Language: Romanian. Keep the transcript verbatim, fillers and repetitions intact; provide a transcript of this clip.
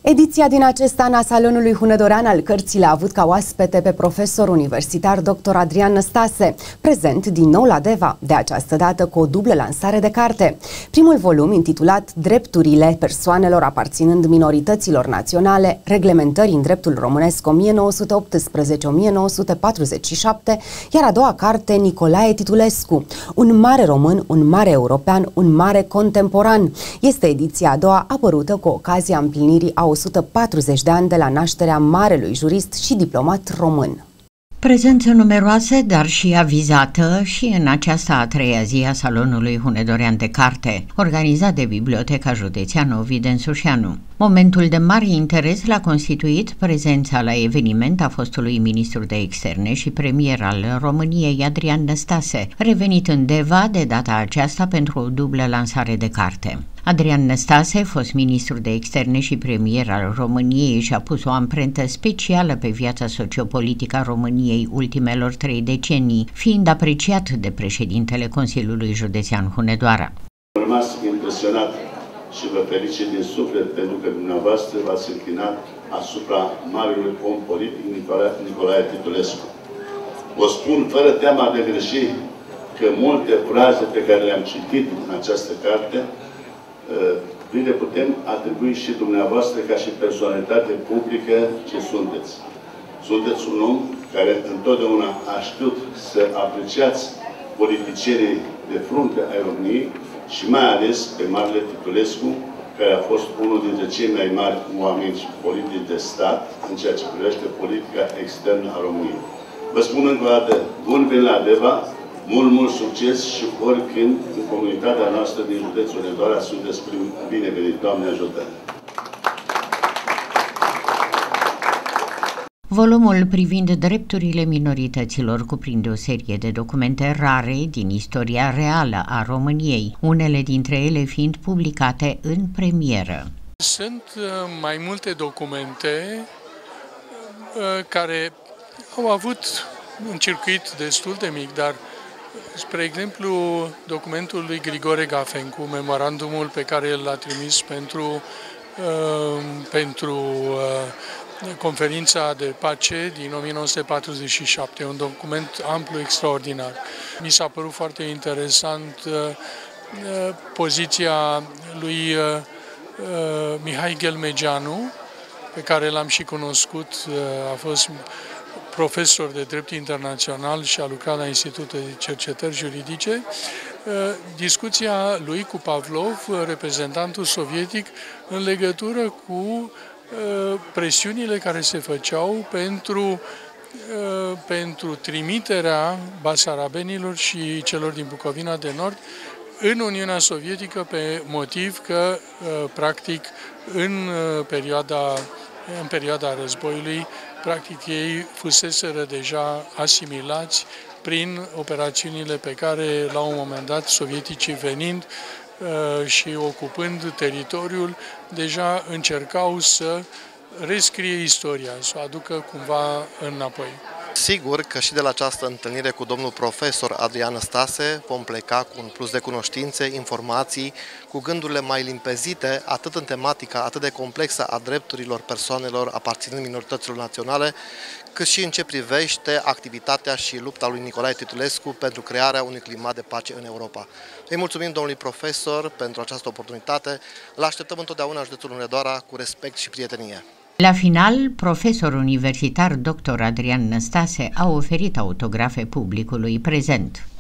Ediția din acest an a Salonului Hunedorean al Cărții l-a avut ca oaspete pe profesor universitar doctor Adrian Năstase, prezent din nou la Deva, de această dată cu o dublă lansare de carte. Primul volum, intitulat Drepturile persoanelor aparținând minorităților naționale, reglementări în dreptul românesc o mie nouă sute optsprezece - o mie nouă sute patruzeci și șapte, iar a doua carte Nicolae Titulescu, un mare român, un mare european, un mare contemporan. Este ediția a doua, apărută cu ocazia împlinirii a o sută patruzeci de ani de la nașterea marelui jurist și diplomat român. Prezență numeroasă, dar și avizată și în această a treia zi a Salonului Hunedorean de Carte, organizat de Biblioteca Județeană Ovid Ensușeanu. Momentul de mare interes l-a constituit prezența la eveniment a fostului ministru de externe și premier al României Adrian Năstase, revenit în Deva de data aceasta pentru o dublă lansare de carte. Adrian Năstase, fost ministru de externe și premier al României, și-a pus o amprentă specială pe viața sociopolitică a României ultimelor trei decenii, fiind apreciat de președintele Consiliului Județean Hunedoara. Am rămas impresionat și vă felicit din suflet pentru că dumneavoastră v-ați înclinat asupra marelui om politic Nicolae, Nicolae Titulescu. Vă spun fără teama de greși că multe fraze pe care le-am citit în această carte vi le putem atribui și dumneavoastră ca și personalitate publică ce sunteți. Sunteți un om care întotdeauna a știut să apreciați politicienii de frunte ai României și mai ales pe marele Titulescu, care a fost unul dintre cei mai mari oameni politici de stat în ceea ce privește politica externă a României. Vă spun încă o dată, bun venit la Deva, mult, mult succes și oricând în comunitatea noastră din județul Hunedoara sunteți binevenit. Doamne ajută! Volumul privind drepturile minorităților cuprinde o serie de documente rare din istoria reală a României, unele dintre ele fiind publicate în premieră. Sunt mai multe documente care au avut un circuit destul de mic, dar, spre exemplu, documentul lui Grigore Gafencu, memorandumul pe care l-a trimis pentru, uh, pentru uh, conferința de pace din o mie nouă sute patruzeci și șapte, un document amplu, extraordinar. Mi s-a părut foarte interesant uh, uh, poziția lui uh, uh, Mihai Ghelmegeanu, pe care l-am și cunoscut, uh, a fost profesor de drept internațional și a lucrat la Institutul de Cercetări Juridice, discuția lui cu Pavlov, reprezentantul sovietic, în legătură cu presiunile care se făceau pentru, pentru trimiterea basarabenilor și celor din Bucovina de Nord în Uniunea Sovietică pe motiv că, practic, în perioada, în perioada războiului, practic ei fuseseră deja asimilați prin operațiunile pe care, la un moment dat, sovieticii venind uh, și ocupând teritoriul, deja încercau să rescrie istoria, să o aducă cumva înapoi. Sigur că și de la această întâlnire cu domnul profesor Adrian Năstase vom pleca cu un plus de cunoștințe, informații, cu gândurile mai limpezite, atât în tematica atât de complexă a drepturilor persoanelor aparținând minorităților naționale, cât și în ce privește activitatea și lupta lui Nicolae Titulescu pentru crearea unui climat de pace în Europa. Îi mulțumim domnului profesor pentru această oportunitate, îl așteptăm întotdeauna în județul Hunedoara cu respect și prietenie. La final, profesorul universitar doctor Adrian Năstase a oferit autografe publicului prezent.